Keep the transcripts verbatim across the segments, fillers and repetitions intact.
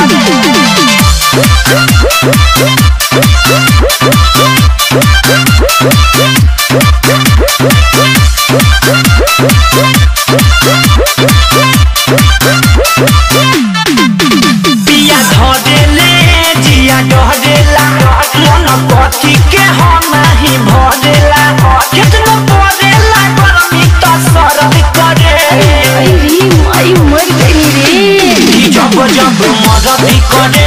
पिया धरेले जिया डरेला मन कथी के हम नहीं भरेला कितना पड़ेला गर्मी तो सरद करे अरे माई मर गई रे जब जब मदद करे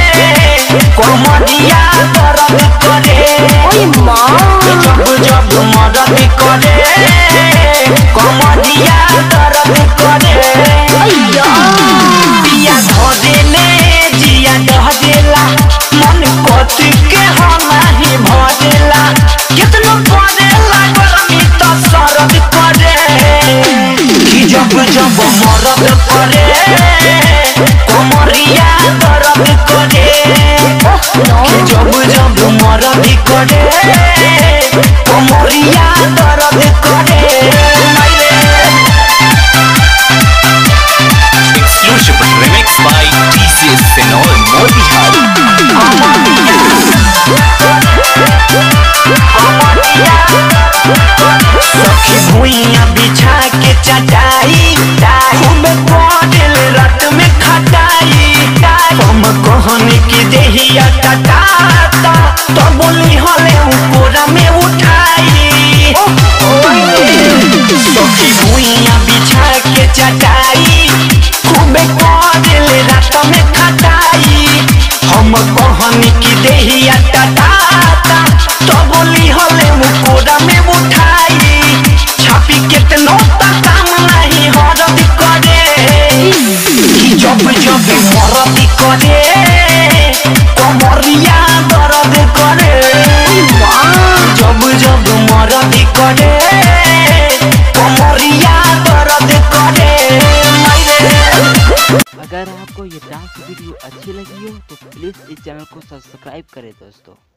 कमरिया दर्द करे ओए माँ जब जब मदद करे कमरिया दर्द करे अय्या पिया धरेले जिया डरेला मन कथी के हम नहीं भरेला कितना पड़ेला गर्मी तो सरद करे जब जब मदद करे कमरिया दर्द करे जब जब मदद करे कमरिया दर्द करे Exclusive remix by T C S Phenol Motihari. सखी भुइया बिछा के चटाई खूब पड़ल रात में खटाई हम कहन की देहिया टटाता तो बोली हले कोरा में उठाई सखी भुइया बिछा के चटाई खूब पड़ल रात में खटाई हम कहन की देहिया टटाता तो बोली हले कोरा में उठाई छापी कितनो काम नहीं हरद करे जब जब मरद करे कमरिया दर्द करे जब जब मरद करे कमरिया दर्द करे। अगर आपको ये डांस वीडियो अच्छी लगी हो तो प्लीज़ इस चैनल को सब्सक्राइब करें दोस्तों।